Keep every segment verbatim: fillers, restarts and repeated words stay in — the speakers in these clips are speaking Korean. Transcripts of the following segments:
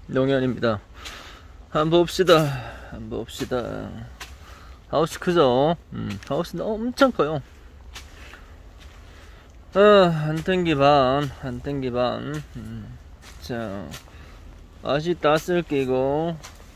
농현입니다. 한번 봅시다. 한번 봅시다. 하우스 크죠? 음, 하우스 엄청 커요. 아, 한 땡기 반, 한 땡기 반. 음, 자, 아시 따쓸 끼고.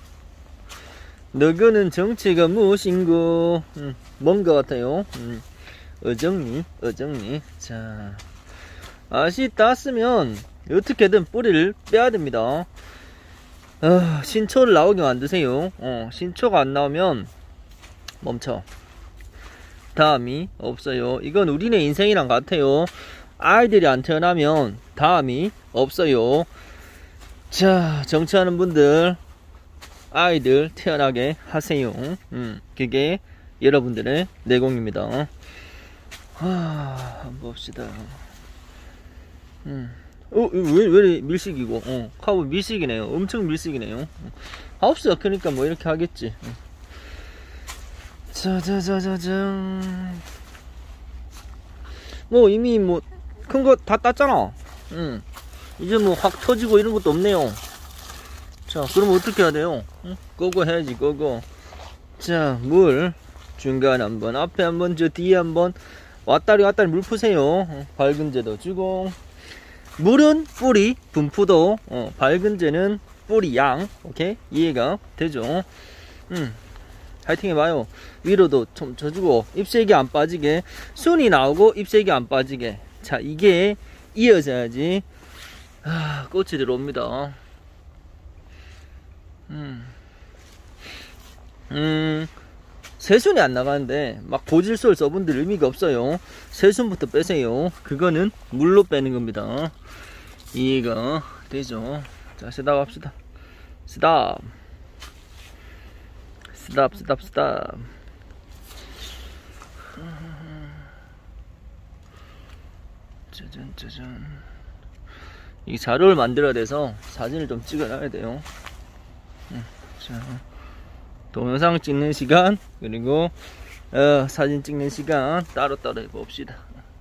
너그는 정체가 무엇인고? 음, 뭔 것 같아요? 음, 어정리, 어정리. 자, 아시 땄으면 어떻게든 뿌리를 빼야 됩니다. 어, 신초를 나오게 만드세요. 어, 신초가 안 나오면 멈춰. 다음이 없어요. 이건 우리네 인생이랑 같아요. 아이들이 안 태어나면 다음이 없어요. 자, 정치하는 분들 아이들 태어나게 하세요. 음, 그게 여러분들의 내공입니다. 하, 한번 봅시다. 음. 어, 왜, 왜 밀식이고? 어, 카우 밀식이네요. 엄청 밀식이네요. 하우스가 크니까 뭐 이렇게 하겠지. 자자자자잔. 뭐 이미 뭐 큰 거 다 땄잖아. 응. 이제 뭐 확 터지고 이런 것도 없네요. 자, 그럼 어떻게 해야 돼요? 응? 꺼고 해야지, 꺼고. 자, 물 중간 한번, 앞에 한번, 저 뒤에 한번 왔다리 왔다리 물 푸세요. 어, 밝은제도 주고. 물은 뿌리, 분포도, 어, 밝은제는 뿌리 양. 오케이? 이해가 되죠? 음. 파이팅 해봐요. 위로도 좀 쳐주고, 잎색이 안 빠지게, 순이 나오고, 잎색이 안 빠지게. 자, 이게 이어져야지, 아, 꽃이 들어옵니다. 음. 음. 새순이 안 나가는데, 막 고질솔 써분들 의미가 없어요. 새순부터 빼세요. 그거는 물로 빼는 겁니다. 이해가 되죠? 자, 스탑 합시다. 스탑. 스탑, 스탑, 스탑. 짜잔, 짜잔. 이 자료를 만들어야 돼서 사진을 좀 찍어놔야 돼요. 자, 동영상 찍는 시간, 그리고 어, 사진 찍는 시간 따로따로 해봅시다.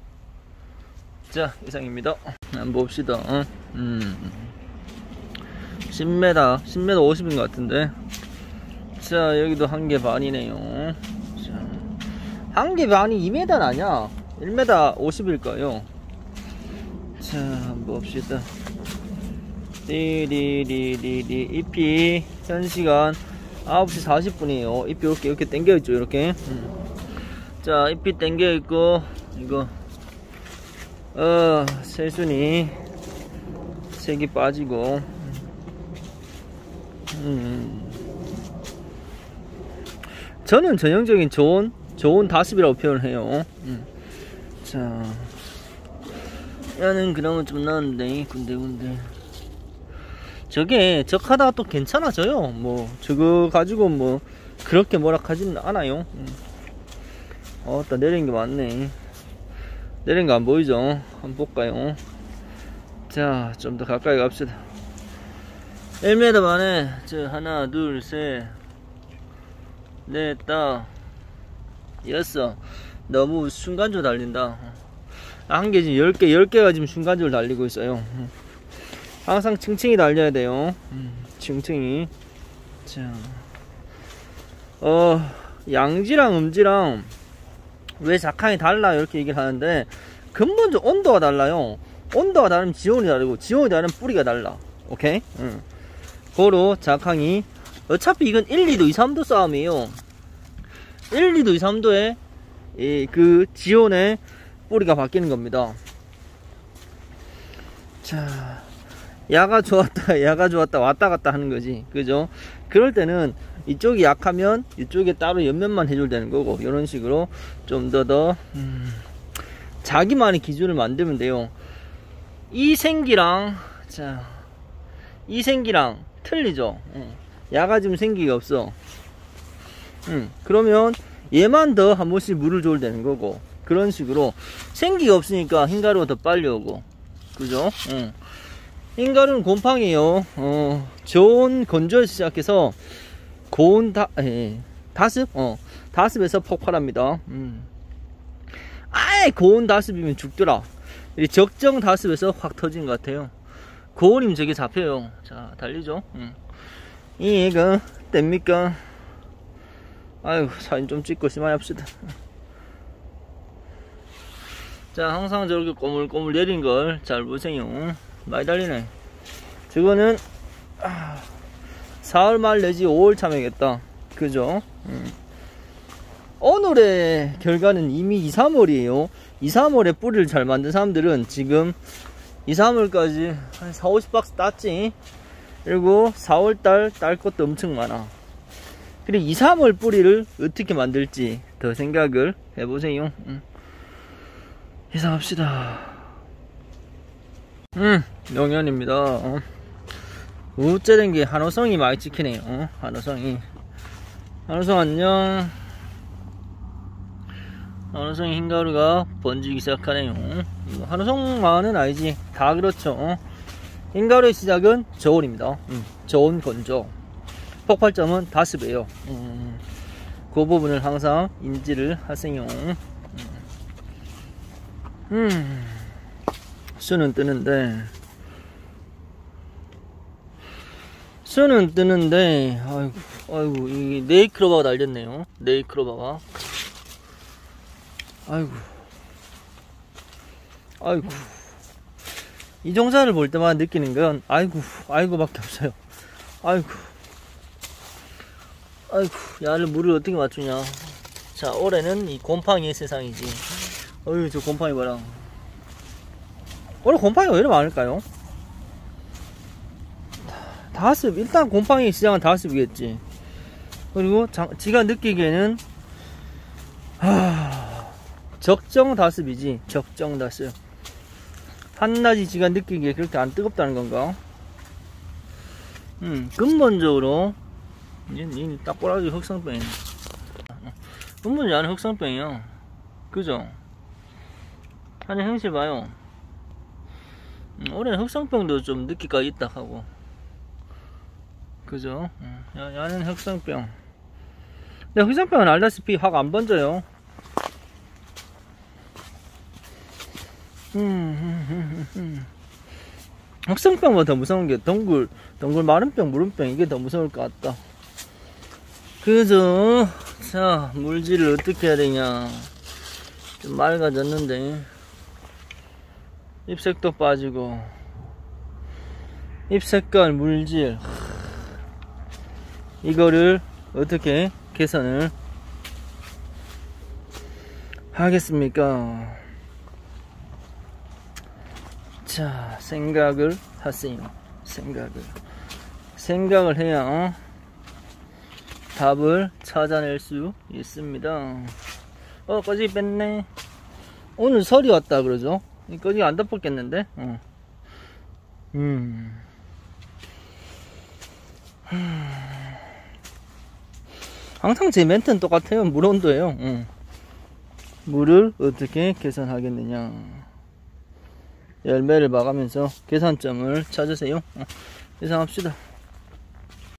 자, 이상입니다. 한번 봅시다. 어? 음. 십 미터, 십 미터 오십인 것 같은데. 자, 여기도 한 개 반이네요. 자, 한 개 반이 이 미터는 아니야. 일 미터 오십일 거예요. 자, 한번 봅시다. 띠리리리리. 잎이 현 시간 아홉 시 사십 분이에요. 잎이 이렇게 이렇게 당겨있죠, 이렇게. 음. 자, 잎이 당겨있고, 이거 어, 새순이 색이 빠지고. 음. 저는 전형적인 좋은 좋은 다습이라고 표현을 해요. 음. 자, 야는 그나마 좀 나은데 군데군데. 저게 적하다가 또 괜찮아져요. 뭐 저거 가지고 뭐 그렇게 뭐라 하지는 않아요. 음. 어, 또 내린 게 많네. 내린 거 안 보이죠? 한번 볼까요? 자, 좀 더 가까이 갑시다. 일 미터 만에 저 하나 둘 셋 넷 다 여섯. 너무 순간적으로 달린다. 한 개 지금 열 개 열 개가 지금 순간적으로 달리고 있어요. 항상 층층이 달려야 돼요. 층층이. 자, 어, 양지랑 음지랑 왜 작황이 달라 이렇게 얘기를 하는데, 근본적으로 온도가 달라요. 온도가 다르면 지온이 다르고, 지온이 다르면 뿌리가 달라. 오케이? 응. 고로 작황이, 어차피 이건 일, 이 도, 이, 삼 도 싸움이에요. 일, 이 도, 이, 삼 도에 이, 그 지온의 뿌리가 바뀌는 겁니다. 자, 야가 좋았다 야가 좋았다 왔다 갔다 하는 거지, 그죠? 그럴 때는 이쪽이 약하면 이쪽에 따로 연면만 해줘야 되는 거고, 이런 식으로 좀 더 더 음, 자기만의 기준을 만들면 돼요. 이 생기랑, 자, 이 생기랑 틀리죠. 응. 야가 지금 생기가 없어. 응. 그러면 얘만 더 한 번씩 물을 줘야 되는 거고, 그런 식으로 생기가 없으니까 흰가루가 더 빨리 오고, 그죠? 응. 흰가루는 곰팡이에요. 어, 좋은 건조에서 시작해서 고온 다, 에, 다습? 어, 다습에서 폭발합니다. 음. 아예 고온 다습이면 죽더라. 적정 다습에서 확 터진 것 같아요. 고온이면 저게 잡혀요. 자, 달리죠. 응. 이가 됩니까? 아유, 사진 좀 찍고 심하게 합시다. 자, 항상 저렇게 꼬물꼬물 내린 걸 잘 보세요. 많이 달리네. 저거는 아, 사월 말 내지 오월 참여겠다. 그죠? 음. 오늘의 결과는 이미 이, 삼월이에요. 이, 삼월에 뿌리를 잘 만든 사람들은 지금 이, 삼월까지 한 사, 오십 박스 땄지. 그리고 사월달 딸 것도 엄청 많아. 그리고 이, 삼월 뿌리를 어떻게 만들지 더 생각을 해보세요. 음. 예상합시다. 음, 영현입니다. 어. 우째 된 게 한호성이 많이 찍히네요. 어? 한호성이. 한호성 안녕. 한호성 흰가루가 번지기 시작하네요. 한호성만은 아니지. 다 그렇죠. 어? 흰가루의 시작은 저온입니다. 음, 저온 건조. 폭발점은 다습이에요. 음, 그 부분을 항상 인지를 하세요. 음, 수는 뜨는데, 수는 뜨는데, 아이고, 아이고, 이 네이크로바가 날렸네요. 네이크로바가. 아이고, 아이고. 이 종자를 볼 때마다 느끼는 건, 아이고, 아이고 밖에 없어요. 아이고, 아이고, 야를 물을 어떻게 맞추냐. 자, 올해는 이 곰팡이의 세상이지. 어휴, 저 곰팡이 봐라. 원래 곰팡이가 왜 이렇게 많을까요? 다습, 일단 곰팡이 시장은 다습이겠지. 그리고 자, 지가 느끼기에는 하... 적정 다습이지. 적정 다습. 한낮이 지가 느끼기에 그렇게 안 뜨겁다는 건가? 음, 근본적으로 이 딱 꼬라지 흑성병이네. 근본적으로 안에 흑성병이야. 그죠? 안에 행실 봐요. 음, 올해는 흑성병도 좀 느끼가 있다 하고. 그죠? 음, 야, 야는 흑성병. 근데 흑성병은 알다시피 확 안 번져요. 음, 음, 음, 음. 흑성병보다 더 무서운 게 덩굴, 덩굴 마른병, 무름병 이게 더 무서울 것 같다. 그죠? 자, 물질을 어떻게 해야 되냐. 좀 맑아졌는데 잎색도 빠지고 잎색깔 물질 이거를 어떻게 개선을 하겠습니까? 자, 생각을 하세요. 생각을 생각을 해야 어? 답을 찾아낼 수 있습니다. 어, 꺼지 뺐네. 오늘 설이 왔다 그러죠? 꺼지 안 덮었겠는데? 어. 음. 항상 제 멘트는 똑같아요. 물 온도예요. 어. 물을 어떻게 개선하겠느냐. 열매를 봐가면서 개선점을 찾으세요. 어. 예상합시다.